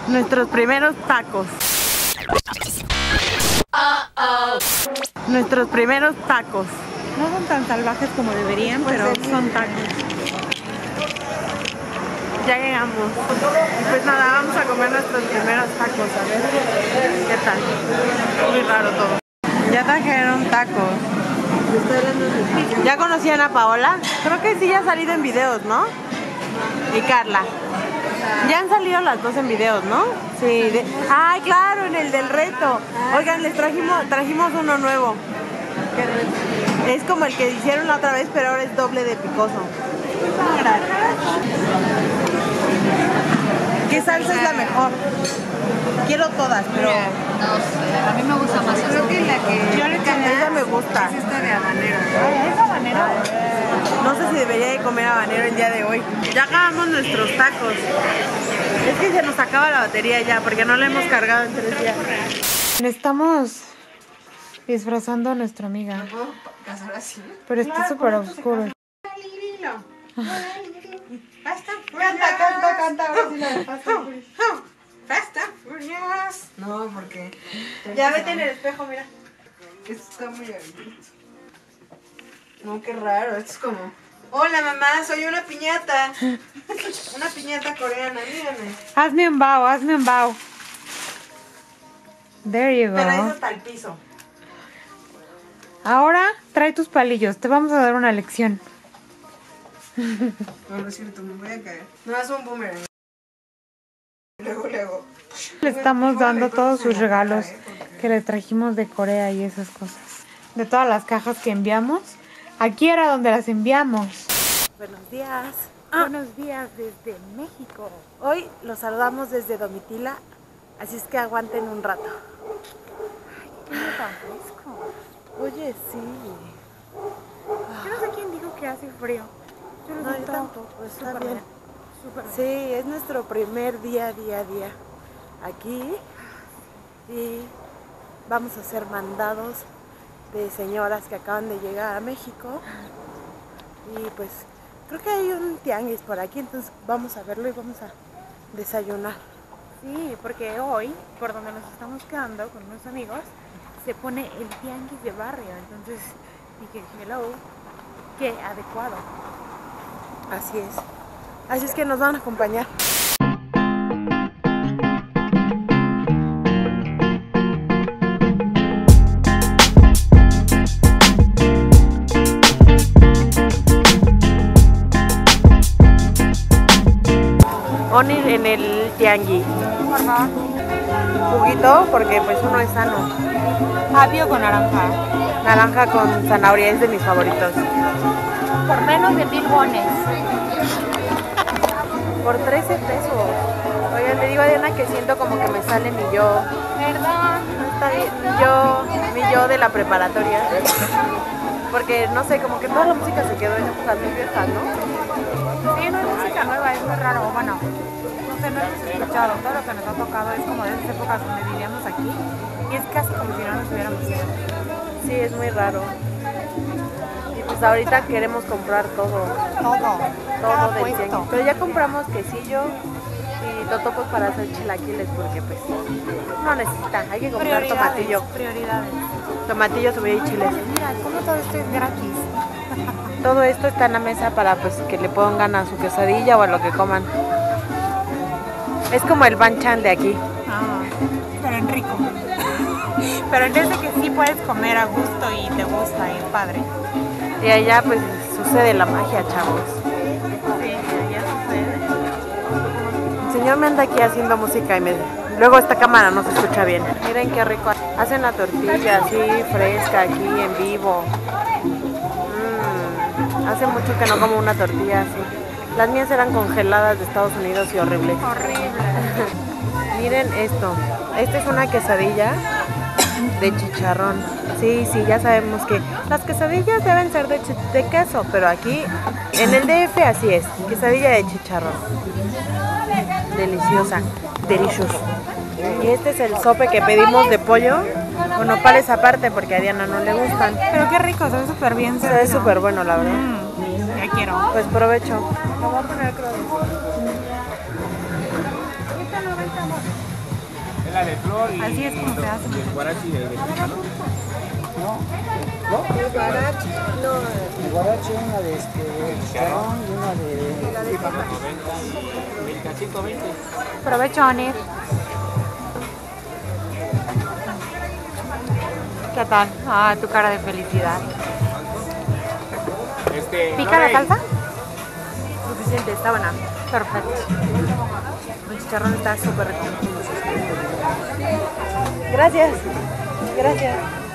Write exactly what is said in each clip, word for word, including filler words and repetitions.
Nuestros primeros tacos. Nuestros primeros tacos. No son tan salvajes como deberían, Pues pero sí. son tacos. Ya llegamos. Y pues nada, vamos a comer nuestros primeros tacos, a ver qué tal. Muy raro todo. Ya trajeron tacos. ¿Ya conocían a Paola? Creo que sí, ya ha salido en videos, ¿no? Y Carla. Ya han salido las dos en videos, ¿no? Sí. De... ¡Ay, claro! En el del reto. Oigan, les trajimos, trajimos uno nuevo. Es como el que hicieron la otra vez, pero ahora es doble de picoso. ¿Qué salsa es la mejor? Quiero todas, pero... No sé, a mí me gusta más. Creo que la que yo le cambié, esa me gusta. es esta de habanero. ¿Es habanero? No sé si debería de comer habanero el día de hoy. Ya acabamos nuestros tacos. Es que se nos acaba la batería ya, porque no la hemos cargado en tres días. Estamos disfrazando a nuestra amiga. ¿No puedo casar así? Pero está súper oscuro. Canta, canta, canta. Ahora sí la de Fast and Furious. Fast and Furious. No, porque... Ya vete en el espejo, mira. Esto está muy abierto. No, qué raro. Esto es como... Hola, mamá, soy una piñata. Una piñata coreana, mírame. Hazme un bow, hazme un bow. There you Pero es go. hasta el piso. Ahora trae tus palillos. Te vamos a dar una lección. No, no es cierto, me voy a caer. No, es un boomerang. Luego, luego. Le estamos dando todos sus regalos que le trajimos de Corea y esas cosas. De todas las cajas que enviamos. Aquí era donde las enviamos. Buenos días. Buenos días desde México. Hoy los saludamos desde Domitila, así es que aguanten un rato. Ay, qué tan fresco. Oye, sí. Yo no sé quién dijo que hace frío. Yo lo No, yo siento tampoco, está súper bien. súper bien. Sí, es nuestro primer día, día, día aquí y vamos a ser mandados de señoras que acaban de llegar a México y pues creo que hay un tianguis por aquí, entonces vamos a verlo y vamos a desayunar. Sí, porque hoy, por donde nos estamos quedando con unos amigos, se pone el tianguis de barrio. Entonces dije, hello, qué adecuado. Así es. Así es que nos van a acompañar. Oni en el tianguis. Por favor. Juguito porque pues uno es sano. Apio con naranja. Naranja con zanahoria es de mis favoritos. Por menos de mil wones. Por trece pesos. Oigan, le digo a Diana que siento como que me sale mi yo. Perdón. No está bien. Mi yo, mi yo de la preparatoria. Porque no sé, como que toda la música se quedó en épocas muy viejas, ¿no? Sí, no hay música nueva, es muy raro. Bueno, no sé, no hemos escuchado. Todo lo que nos ha tocado es como de esas épocas donde vivíamos aquí. Y es casi como si no nos hubiéramos ido. Sí, es muy raro. Y pues ahorita queremos comprar todo. Todo. Todo Cada del puesto. tianguis. Pero ya compramos quesillo y totopos para hacer chilaquiles porque pues no necesitan. Hay que comprar tomatillo. Prioridades. Tomatillo, cebolla y chiles. Mira, como todo esto es gratis. Todo esto está en la mesa para pues que le pongan a su quesadilla o a lo que coman. Es como el banchan de aquí. Ah, pero en rico. Pero en vez de que sí puedes comer a gusto y te gusta y es padre. Y allá pues sucede la magia, chavos. Sí, ya sucede. El señor me anda aquí haciendo música y me... luego esta cámara no se escucha bien. Miren qué rico. Hacen la tortilla así fresca aquí en vivo. Mm, hace mucho que no como una tortilla así. Las mías eran congeladas de Estados Unidos y horribles. Horrible. Miren esto. Esta es una quesadilla de chicharrón. Sí, sí, ya sabemos que las quesadillas deben ser de, de queso, pero aquí en el D F así es. Quesadilla de chicharrón. Deliciosa. Delicious. Y este es el sope que pedimos de pollo con nopales aparte porque a Diana no le gustan. Pero qué rico, se ve súper bien. Se ve súper bueno, la verdad. Mm, ya quiero. Pues provecho. Lo voy a poner creo. Ahorita no, ahorita no. Una de flor y... Así es como se hace. Y el guarachi de, de pícaro. ¿No? El guarachi, no. El guarachi, una de este, chicharrón y una de... noventa y ciento veinte. Provecho, Onir. ¿Qué tal? Ah, tu cara de felicidad. Este, ¿Pica la no, salsa? Suficiente, está buena. Perfecto. El chicharrón está súper rico. Gracias. Gracias.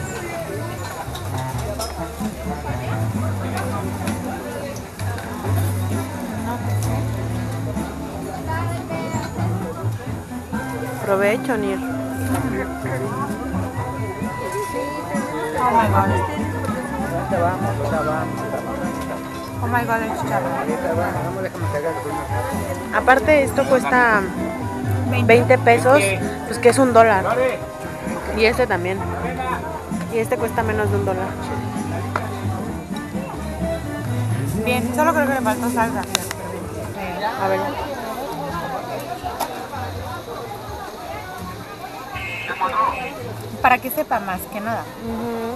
Provecho, Nir. Oh my god. Ahorita vamos, ahorita vamos. Oh my god, el chicharrón. Ahorita vamos, vamos, déjame cargar primero. Aparte, esto cuesta veinte pesos, pues que es un dólar. Y este también. Y este cuesta menos de un dólar. Bien, solo creo que le faltó salsa. A ver. Para que sepa más que nada. Ujú.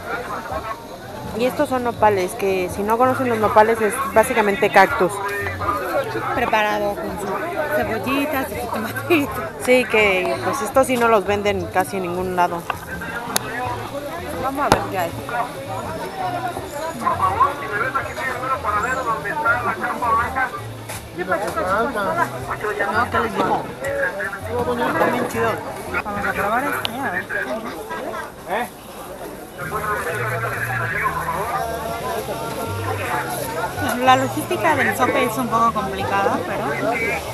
Y estos son nopales, que si no conocen los nopales es básicamente cactus. Preparado con su cebollita, su tomatito. Sí, que pues estos sí no los venden casi en ningún lado. Vamos a ver qué hay. No, ¿qué les digo? Están bien chidos. Vamos a probar este, a ver. ¿Eh? La logística del sope es un poco complicada, pero...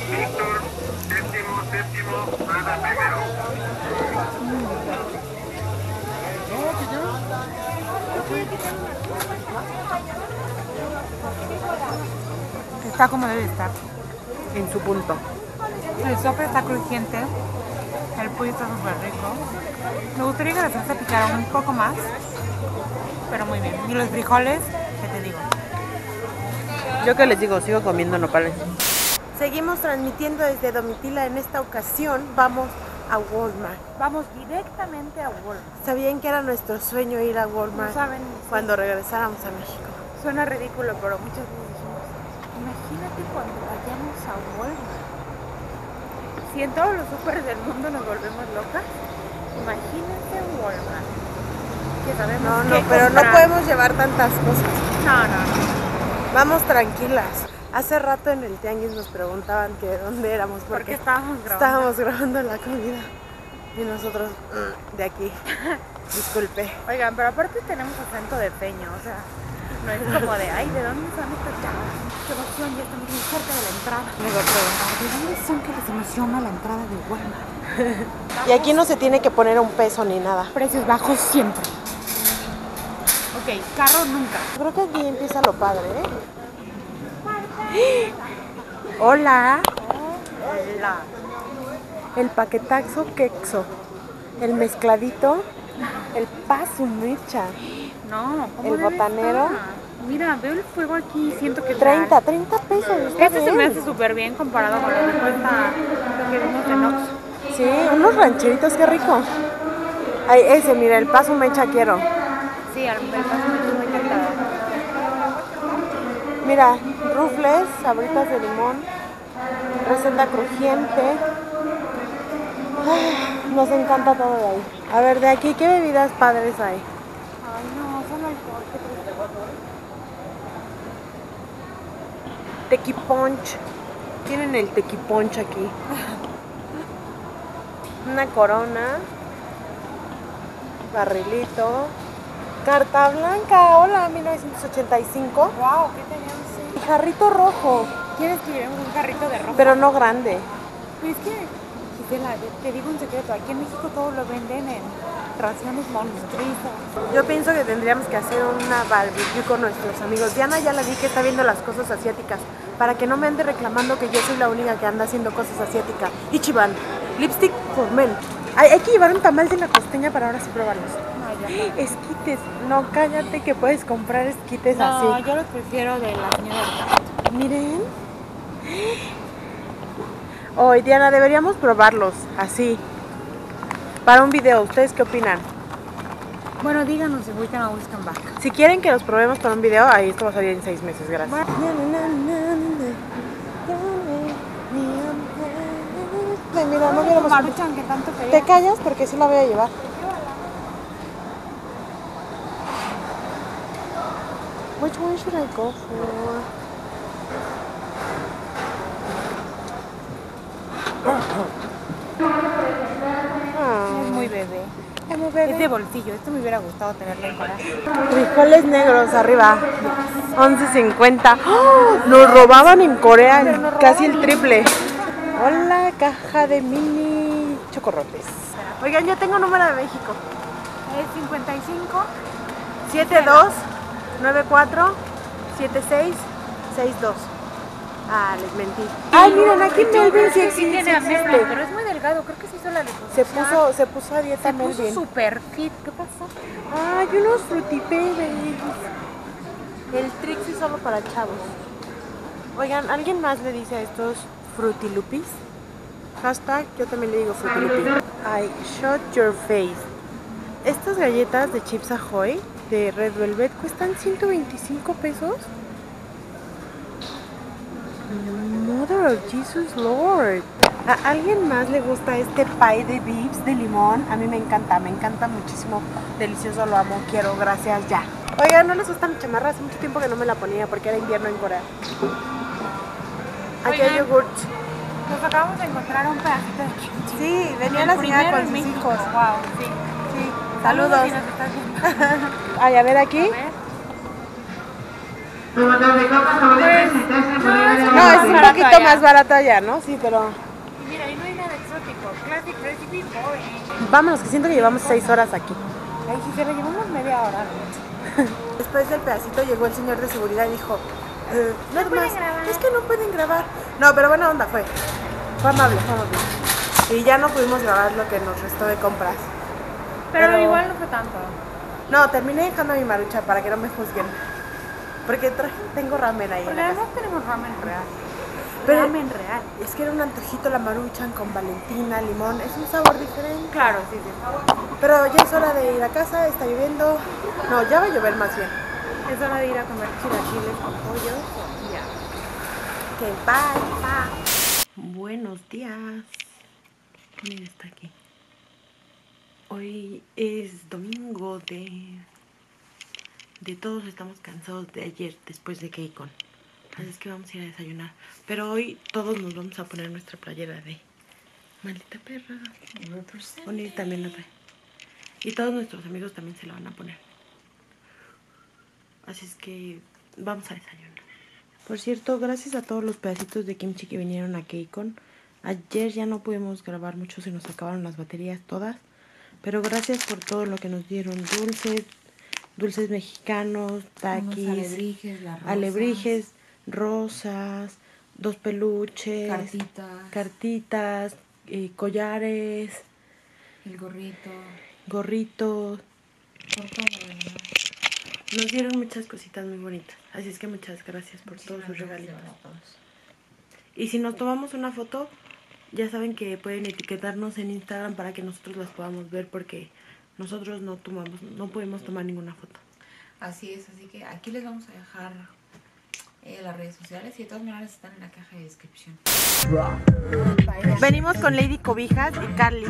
Está como debe estar. En su punto. El sope está crujiente, el pollo está súper rico. Me gustaría que la salsa picara un poco más, pero muy bien. Y los frijoles, ¿qué te digo? Yo que les digo, sigo comiendo nopales. Seguimos transmitiendo desde Domitila. En esta ocasión vamos a Walmart. Vamos directamente a Walmart. ¿Sabían que era nuestro sueño ir a Walmart No saben, cuando regresáramos a México? Suena ridículo, pero muchas veces decimos, imagínate cuando vayamos a Walmart. Si en todos los súper del mundo nos volvemos locas, imagínate Walmart. Que sabemos No, no, qué pero no comprar. podemos llevar tantas cosas. No, no, no. Vamos tranquilas. Hace rato en el tianguis nos preguntaban que de dónde éramos Porque porque estábamos grabando. estábamos grabando la comida. Y nosotros mm, de aquí. Disculpe. Oigan, pero aparte tenemos acento de peño, o sea, no es como de, ay, ¿de dónde son estas chavas? Qué emoción, ya estamos muy cerca de la entrada. Luego preguntar, ¿de dónde son que les emociona la entrada de Walmart? Y aquí no se tiene que poner un peso ni nada. Precios bajos siempre. Ok, carro nunca. Creo que aquí empieza lo padre, ¿eh? Hola. Hola. El paquetaxo quexo. El mezcladito. El paso mecha. No, ¿cómo El debe botanero. estar? Mira, veo el fuego aquí y siento que es treinta, real. treinta pesos. Está Este se me bien. hace súper bien comparado con lo que cuesta lo que vimos en Oxxo. Sí, unos rancheritos, qué rico. Ay, ese, mira, el paso mecha quiero. Sí, al el paso me estoy muy tentada. Mira, rufles, sabritas de limón, receta crujiente. Ay, nos encanta todo de ahí. A ver, de aquí, ¿qué bebidas padres hay? Ay, no, son alcohol, qué triste. Tequiponch. Tienen el tequiponch aquí. Una corona. Barrilito. Carta blanca, hola, mil novecientos ochenta y cinco. Wow, ¿qué tenemos? Y jarrito rojo, ¿Quieres que llevemos un carrito de ropa? pero no grande. Pues es que, Gisela, te digo un secreto, aquí en México todo lo venden en raciones monstruosas. Yo pienso que tendríamos que hacer una barbecue con nuestros amigos. Diana ya la vi que está viendo las cosas asiáticas. Para que no me ande reclamando que yo soy la única que anda haciendo cosas asiáticas. Ichiban, lipstick for men. Hay, hay que llevar un tamal de la costeña para ahora sí probarlos. No, ya no. Esquites, no, cállate que puedes comprar esquites No, así. yo los prefiero de la señora del campo. Miren. Hoy, Diana, deberíamos probarlos así. Para un video, ¿ustedes qué opinan? Bueno, díganos si we can always come back. Si quieren que los probemos para un video, ahí esto va a salir en seis meses, gracias. Ay, mira, no hubiéramos... Maruchan, que tanto ¿Te quería. callas? Porque sí la voy a llevar. Which one should I go for? Es muy bebé. Ay, muy Es bebé. de bolsillo. Esto me hubiera gustado tenerlo en Corea. Frijoles negros arriba. once cincuenta. ¡Oh! Nos robaban en Corea en casi el triple. Hola, caja de mini chocorrotes. Oigan, yo tengo número de México. Es cincuenta y cinco. siete dos nueve cuatro siete seis seis dos. Ah, les mentí. Ay, miren, aquí Melvin sí Sí tiene a existe. Melvin, pero es muy delgado. Creo que se hizo la liposucción. Se puso, se puso a dieta Se puso Melvin. super fit. ¿Qué pasó? Ay, unos frutipebes. El Trixie solo para chavos. Oigan, ¿alguien más le dice a estos frutilupis? Hashtag, yo también le digo frutilupi. Ay, shut your face. Estas galletas de Chips Ahoy de Red Velvet cuestan ciento veinticinco pesos. Mother of Jesus Lord. ¿A alguien más le gusta este pie de Vips de limón? A mí me encanta, me encanta muchísimo. Delicioso, lo amo, quiero, gracias, ya. Oigan, ¿no les gusta mi chamarra? Hace mucho tiempo que no me la ponía porque era invierno en Corea. Aquí hay Oigan. yogurt. Nos acabamos de encontrar un pedacito de kimchi. Sí, venía El la señora primero con en sus México. hijos. Wow, sí. Sí, Saludos saludos. si nos estás viendo. Ay, a ver aquí. A ver. No, es un barato poquito allá. más barato allá, ¿no? Sí, pero... Y mira, ahí no hay nada exótico. Classic recipe boring. Vámonos, que siento que llevamos seis horas aquí. Ay, si se lo llevamos media hora. Después del pedacito llegó el señor de seguridad y dijo, eh, no pueden más, grabar. es que no pueden grabar. No, pero buena onda fue. Fue amable, fue amable. Y ya no pudimos grabar lo que nos restó de compras. Pero, Pero- igual no fue tanto. No, terminé dejando a mi marucha para que no me juzguen. Porque traje, tengo ramen ahí en Porque la casa. además tenemos ramen real. Pero- ramen real. Es que era un antojito la maruchan con valentina, limón, es un sabor diferente. Claro, sí, sí. Pero ya es hora de ir a casa, está lloviendo. No, ya va a llover más bien. Es hora de ir a comer chilaquiles con pollo. Y ya. Ok, bye, bye. Buenos días. ¿Quién está aquí? Hoy es domingo de... De todos estamos cansados de ayer después de KCON. Así es que vamos a ir a desayunar. Pero hoy todos nos vamos a poner nuestra playera de... Maldita perra. Oni también la trae. Y todos nuestros amigos también se la van a poner. Así es que vamos a desayunar. Por cierto, gracias a todos los pedacitos de kimchi que vinieron a KCON. Ayer ya no pudimos grabar mucho, se nos acabaron las baterías todas. Pero gracias por todo lo que nos dieron. Dulces, dulces mexicanos, taquis, alebrijes, las rosas, alebrijes, rosas, dos peluches, cartitas, cartitas, eh, collares, el gorrito, gorritos. por todo, ¿verdad? Nos dieron muchas cositas muy bonitas. Así es que muchas gracias por todos sus Muchísimas regalitos. gracias a todos. Y si nos tomamos una foto, ya saben que pueden etiquetarnos en Instagram para que nosotros las podamos ver, porque nosotros no tomamos, no podemos tomar ninguna foto. Así es, así que aquí les vamos a dejar eh, las redes sociales y de todas maneras están en la caja de descripción. Venimos con Lady Cobijas y Carly.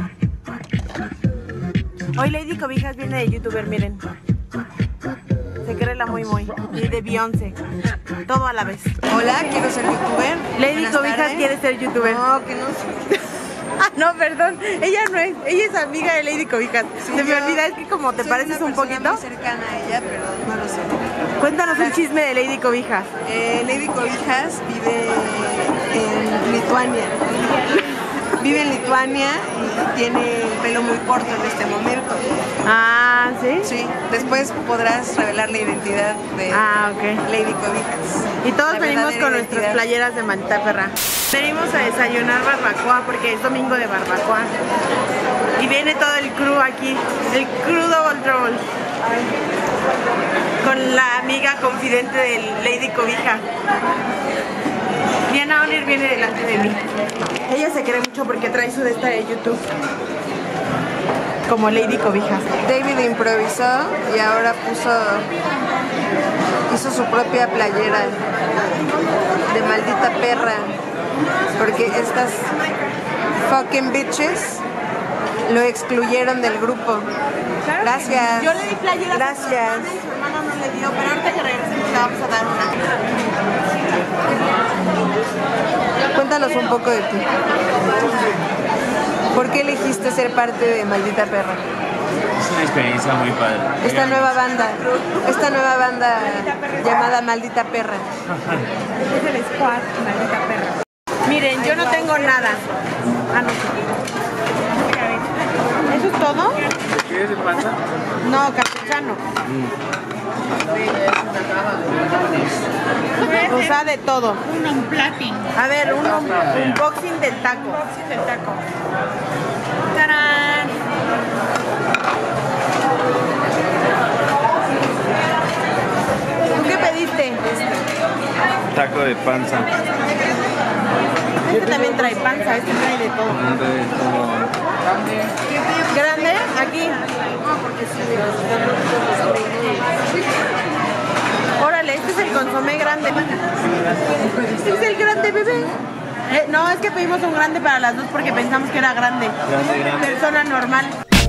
Hoy Lady Cobijas viene de youtuber, miren. Se cree la muy muy. Y de Beyoncé. Todo a la vez. Hola, quiero ser youtuber. Lady Buenas Cobijas tardes. quiere ser youtuber. No, que no. Ah, no, perdón. Ella no es. Ella es amiga de Lady Cobijas. Sí, Se me yo olvida, es que como te soy pareces una un persona poquito. muy cercana a ella, pero no lo sé. Cuéntanos un chisme de Lady Cobijas. Eh, Lady Cobijas vive en Lituania. Vive en Lituania y tiene el pelo muy corto en este momento. Ah, ¿sí? Sí, después podrás revelar la identidad de Ah, ok. Lady Cobijas. Y todos La venimos verdadera con nuestras identidad. playeras de maldita perra. Venimos a desayunar barbacoa porque es domingo de barbacoa. Y viene todo el crew aquí, el crew Double Trouble. Con la amiga confidente de Lady Cobija. Diana Onir viene delante de mí. Ella se cree mucho porque trae su de esta de YouTube. como Lady Cobijas. David improvisó y ahora puso, hizo su propia playera de maldita perra, porque estas fucking bitches lo excluyeron del grupo. Gracias. Yo le di playera. Gracias. Su hermano no le dio, pero ahorita que regresemos le vamos a dar una. Cuéntanos un poco de ti. ¿Por qué elegiste ser parte de Maldita Perra? Es una experiencia muy padre. Esta nueva banda, esta nueva banda llamada Maldita Perra. Es el squad, Maldita Perra. Miren, yo no tengo nada. Ah, no. ¿Eso es todo? ¿Quieres de panza? No, capuchano. O sea, de todo. Un unplugging. A ver, un unboxing del taco. Unboxing del taco. ¡Tarán! ¿Tú qué pediste? Taco de panza. Este también trae panza, este trae de todo. ¿Grande? Aquí. Órale, este es el consomé grande. Este es el grande, bebé. Eh, no, es que pedimos un grande para las dos porque pensamos que era grande. Grande, grande. Persona normal.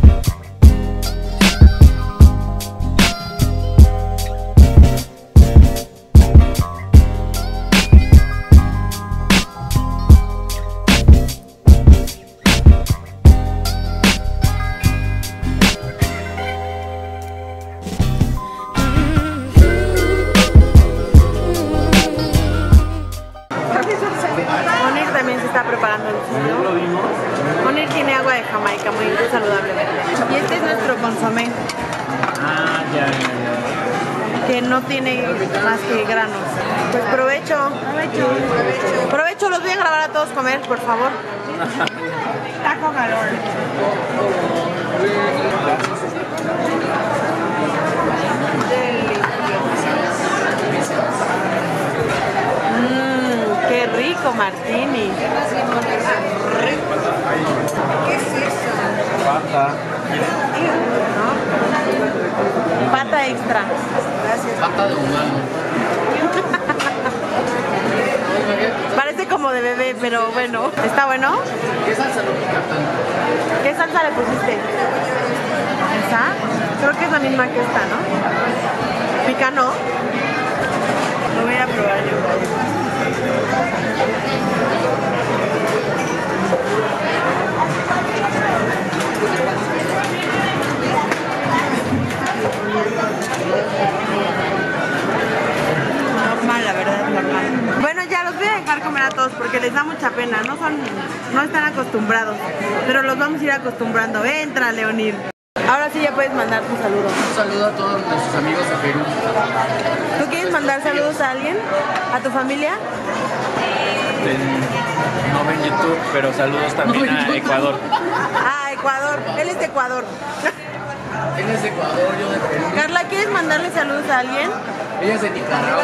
Onir también se está preparando el suyo. Onir tiene agua de Jamaica, muy saludable. Y este es nuestro consomé, Ah, ya, ya, ya. que no tiene más que granos. Pues provecho. Provecho. Provecho, los voy a grabar a todos comer, por favor. Taco galore. Mmm, qué rico, Martini. ¿Qué es eso? Pata. Pata extra. Gracias. Pata de humano. Parece como de bebé, pero bueno. ¿Está bueno? ¿Qué salsa no pica tanto? ¿Qué salsa le pusiste? ¿Esa? Creo que es la misma que esta, ¿no? ¿Pica no? Lo voy a probar yo. Normal, la verdad, normal. Bueno, ya los voy a dejar comer a todos porque les da mucha pena. No son, no están acostumbrados, pero los vamos a ir acostumbrando. Entra, Leonir. Ahora sí ya puedes mandar tu saludo. Un saludo a todos nuestros amigos de Perú. ¿Tú quieres mandar saludos a alguien? ¿A tu familia? No ven YouTube, pero saludos también a Ecuador. Ah, Ecuador. Él es de Ecuador. Él es de Ecuador, yo de Perú. Carla, ¿quieres mandarle saludos a alguien? Ella es de Nicaragua.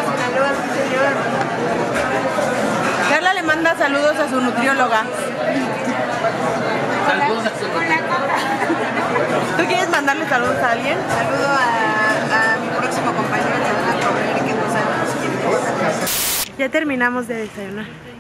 Carla le manda saludos a su nutrióloga. Saludos a su ¿Tú quieres mandarle saludos a alguien? Saludo a, a mi próximo compañero que van a proveer que no sabemos quién es. Ya terminamos de desayunar.